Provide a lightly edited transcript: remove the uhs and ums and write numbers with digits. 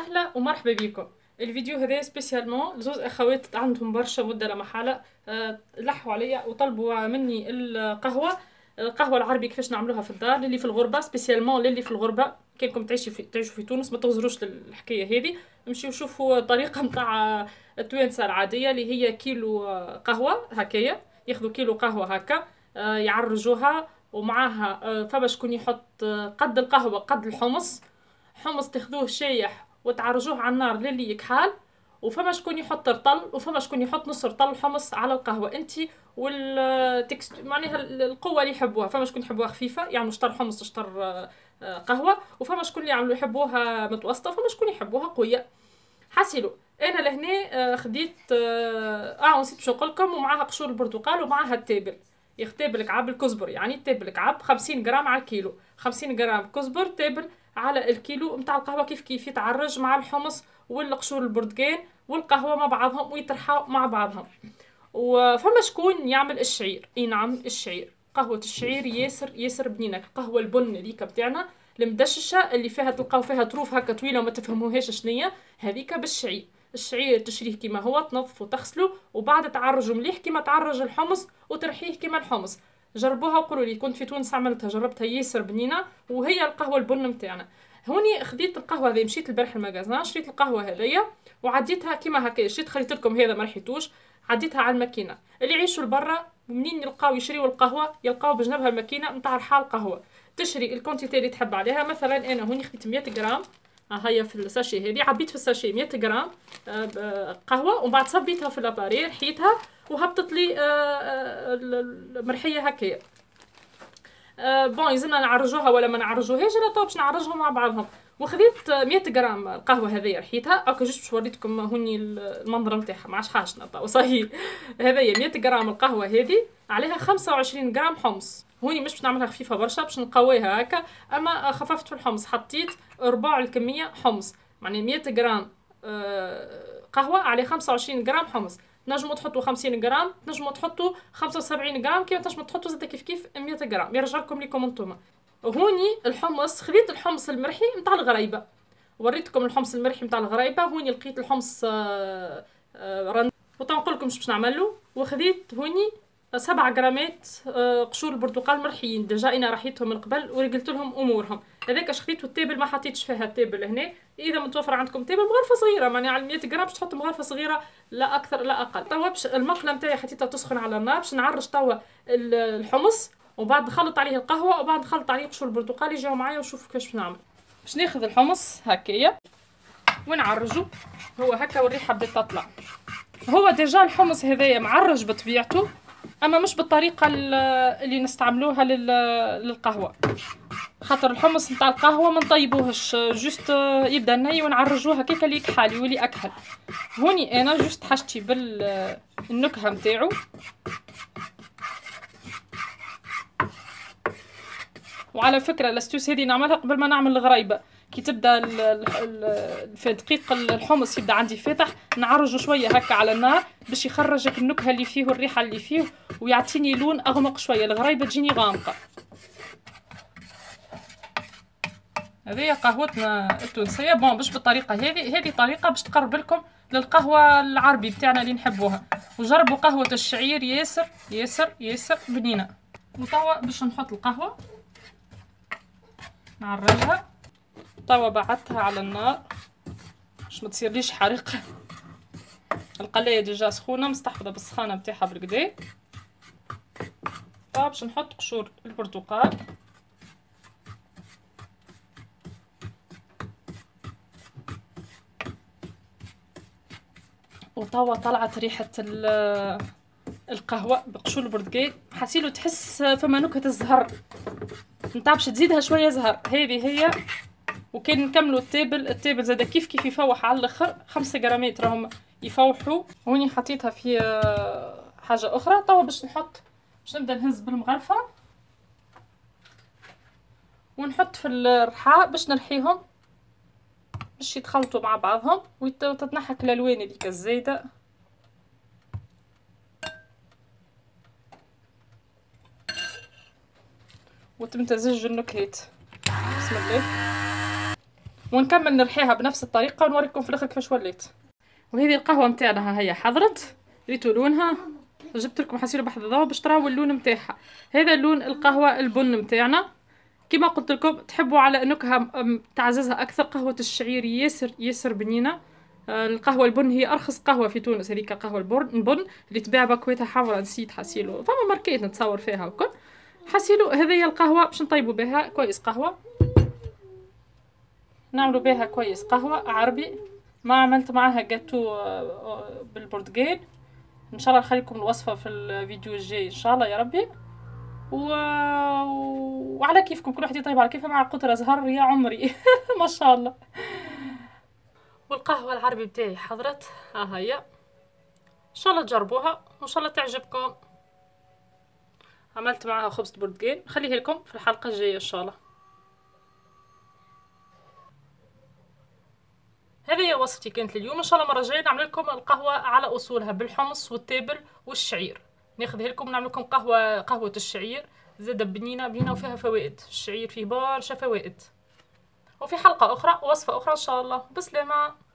اهلا ومرحبا بكم. الفيديو هذا سبيسيالمون لزوز اخوات عندهم برشا مده لما حالة لحوا عليا وطلبوا مني القهوه العربي كيفاش نعملوها في الدار للي في الغربه، سبيسيالمون للي في الغربه. كانكم تعيشوا في تونس ما تغزروش للحكايه هذه، نمشيو نشوفوا الطريقه نتاع التوانسه العاديه اللي هي كيلو قهوه هكايا. ياخذوا كيلو قهوه هكا، يعرجوها ومعاها فما شكون يحط قد القهوه قد الحمص. حمص تاخذوه شايح وتعرجوه على النار للي يكحال، وفما شكون يحط رطل وفما شكون يحط نص رطل حمص على القهوه. انت والتكست معناها القوه اللي يحبوها، فما شكون يحبوها خفيفه يعملوا شطر حمص شطر قهوه، وفما شكون اللي يعملوا يحبوها متوسطه، وفما شكون يحبوها قويه. حاسيلو انا لهنا خديت نسيت باش نقول لكم، ومعاها قشور البرتقال ومعاها التابل. يختابل كعب الكزبر، يعني التابل كعب 50 غرام على الكيلو، 50 غرام كزبر تابل على الكيلو نتاع القهوه. كيف كيف يتعرج مع الحمص والقشور البرتقال والقهوه مع بعضهم ويطرحوا مع بعضهم. وفما شكون يعمل الشعير، اي نعم الشعير، قهوه الشعير ياسر ياسر بنينه. القهوه البن هذيك بتاعنا المدششه اللي فيها تلقاو فيها طروف هكا طويله وما تفهموهاش شنية هذيك بالشعير. الشعير تشريه كيما هو، تنظفه وتغسله وبعد تعرجه مليح كيما تعرج الحمص وترحيه كيما الحمص. جربوها وقولوا لي، كنت في تونس عملتها جربتها ياسر بنينه، وهي القهوه البن متاعنا. هوني خديت القهوه هذه، مشيت البارح المغازان شريت القهوه هذيا وعديتها كيما هكا. شريت خليت لكم هذا ما رحيتوش، عديتها على الماكينه. اللي يعيشوا لبرا منين يلقاو يشريوا القهوه يلقاو بجنبها الماكينه نتاع رحال قهوه. تشري الكونتيتي اللي تحب عليها. مثلا انا هوني خديت 100 غرام، هيا في الساشي هذه عبيت في الساشي 100 غرام قهوه، ومن بعد صبيتها في لاباري رحيتها وهبطت لي المرحيه هكايا. بون يلزمنا نعرجوها ولا ما نعرجوهاش، انا تو باش نعرجهم مع بعضهم. وخذيت 100 غرام القهوه هذيا رحيتها هكا جوست باش وريتكم هوني المنظر نتاعها، ما عادش حاجتنا تو صحيح. هذيا 100 غرام القهوه هذه عليها 25 غرام حمص. هوني مش باش نعملها خفيفه برشا باش نقويها هكا، اما خففت في الحمص، حطيت ربع الكميه حمص. يعني 100 غرام قهوه على 25 غرام حمص. تنجموا تحطوا 50 غرام، تنجموا تحطوا 75 غرام، كيما تنجموا تحطوا زاد كيف كيف 100 غرام، يرجع لكم ليكم انتوما. هوني الحمص خذيت الحمص المرحي نتاع الغريبه، وريتكم الحمص المرحي نتاع الغريبه. هوني لقيت الحمص وطن نقول لكم باش نعملو. وخذيت هوني 7 غرامات قشور البرتقال مرحيين، ديجا انا رحيتهم من قبل ورجلت لهم امورهم. هذاك اش خديت، والتابل ما حطيتش فيها التابل هنا. اذا متوفر عندكم تابل مغرفه صغيره، معني على 100 غرام باش تحط مغرفه صغيره لا اكثر لا اقل. توا باش المقله نتاعي حطيتها تسخن على النار باش نعرج توا الحمص، وبعد نخلط عليه القهوه، وبعد نخلط عليه قشور البرتقال. يجيو معايا وشوفوا كيفاش نعمل. باش ناخذ الحمص هكايا ونعرجو هو هكا، والريحه بدات تطلع. هو ديجا الحمص هذايا معرج بطبيعته، اما مش بالطريقه اللي نستعملوها للقهوه، خاطر الحمص نتاع القهوه ما نطيبوهش، جوست يبدا ني ونعرجوها كيكا اللي يكحل يولي اكحل. هوني انا جوست حاجتي بالنكهه نتاعو. وعلى فكره الاستوس هذه نعملها قبل ما نعمل الغريبه. كي تبدا في دقيق الحمص يبدا عندي فاتح، نعرجه شويه هكا على النار باش يخرجك النكهه اللي فيه والريحه اللي فيه، ويعطيني لون اغمق شويه. الغريبه تجيني غامقه. هذه قهوتنا التونسيه. بون باش بالطريقه هذه طريقه باش تقرب لكم للقهوه العربي بتاعنا اللي نحبوها. وجربوا قهوه الشعير ياسر ياسر ياسر بنينه. وتوا باش نحط القهوه نعرجها. توا بعدتها على النار باش ما تصيرليش حريقه. القلايه ديجا سخونه مستحفظه بالسخانه نتاعها بالكدا. توا باش نحط قشور البرتقال، وتوا طلعت ريحه القهوه بقشور البرتقال. حسيلو تحس فما نكهه الزهر نتاع باش تزيدها شويه زهر. هذه هي. وكان نكملوا التابل زاد كيف كيف يفوح على الاخر. 5 غرامات راهم يفوحوا. هوني حطيتها في حاجه اخرى. توا باش نبدا نهز بالمغرفه ونحط في الرحاء باش نرحيهم باش يتخلطوا مع بعضهم وتتنحك الالوان هذيك الزايده. وتمتزج النكهات. بسم الله. ونكمل نرحيها بنفس الطريقه ونوريكم في الاخر كيفاش وليت. وهذه القهوه نتاعنا هي حضرت، ريتوا لونها، جبت لكم حسيلو بحذ الضوء باش تراو اللون نتاعها. هذا لون القهوه البن نتاعنا. كما قلت لكم تحبوا على نكهه تعززها اكثر، قهوه الشعير ياسر بنينه. القهوه البن هي ارخص قهوه في تونس، هذيك القهوه البن اللي تباع بكويتها حمراء، نسيت حسيلو فما ماركات نتصور فيها وكل. حسيلو هذه القهوه باش نطيبوا بها كويس قهوه، نعملوا بها كويس قهوه عربي. ما عملت معاها جاتو بالبرتقال، ان شاء الله نخليكم الوصفه في الفيديو الجاي ان شاء الله يا ربي. وعلى كيفكم، كل واحد يطيب على كيفه، مع قطره زهر يا عمري ما شاء الله. والقهوه العربي بتاعي حضرت، ها هي، ان شاء الله تجربوها وان شاء الله تعجبكم. عملت معاها خبز برتقال، نخليه لكم في الحلقه الجايه ان شاء الله. هذه هي وصفتي كانت اليوم، ان شاء الله المره الجايه نعمل لكم القهوه على اصولها بالحمص والتابل والشعير. ناخذها لكم نعمل لكم قهوه الشعير زاده بنينه وفيها فوائد. الشعير فيه برشا فوائد. وفي حلقه اخرى وصفه اخرى ان شاء الله. بسلامه.